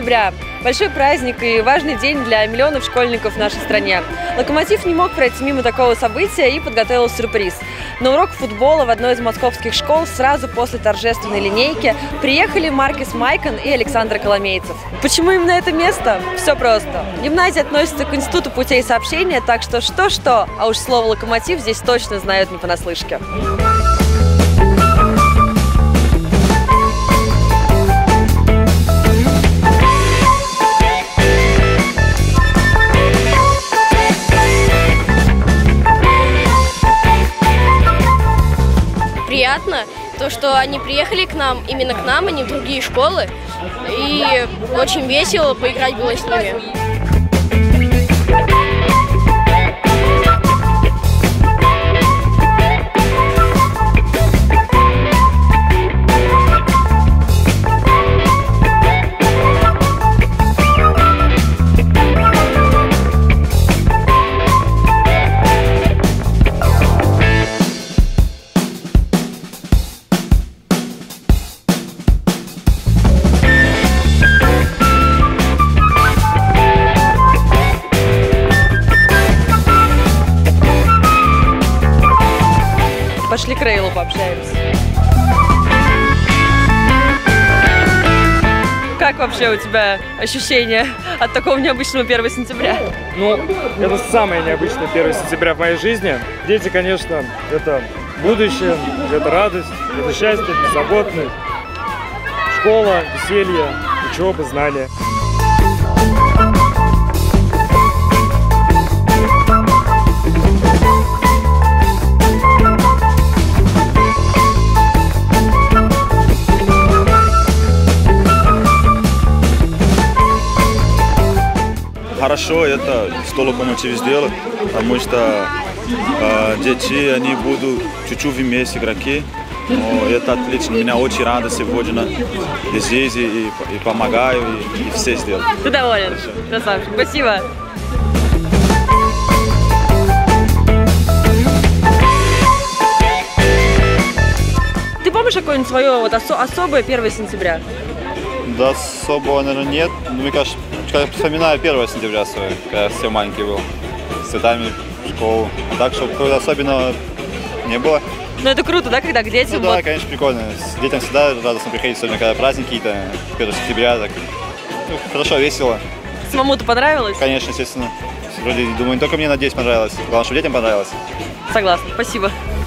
сентября. Большой праздник и важный день для миллионов школьников в нашей стране. «Локомотив» не мог пройти мимо такого события и подготовил сюрприз. На урок футбола в одной из московских школ сразу после торжественной линейки приехали Маркис Майкон и Александр Коломейцев. Почему именно это место? Все просто. Гимназия относится к институту путей сообщения, так что что-что, а уж слово «локомотив» здесь точно знают не понаслышке. Приятно, то, что они приехали к нам, именно к нам, а не в другие школы. И очень весело поиграть было с ними. Пошли к Рейлу пообщаемся. Как вообще у тебя ощущения от такого необычного 1 сентября? Ну, это самое необычное 1 сентября в моей жизни. Дети, конечно, это будущее, это радость, это счастье, беззаботность, школа, веселье, учеба, знания. Хорошо это, что «Локомотив» сделал, потому что дети, они будут чуть-чуть вместе игроки. Но это отлично, меня очень рада сегодня здесь и помогаю, и все сделали. Ты доволен? Красавчик, спасибо. Ты помнишь какое-нибудь свое вот особое 1 сентября? Да, особого, наверное, нет. Ну, мне кажется, когда я вспоминаю 1 сентября свой, когда я совсем маленький был, с цветами в школу. А так, чтобы какого-то особенного не было. Ну это круто, да, когда к детям? Ну да, конечно, прикольно. С детям всегда радостно приходить, особенно когда праздники какие-то, 1 сентября. Так. Ну, хорошо, весело. Самому-то понравилось? Конечно, естественно. Вроде, думаю, не только мне, надеюсь, понравилось. Главное, чтобы детям понравилось. Согласна, спасибо.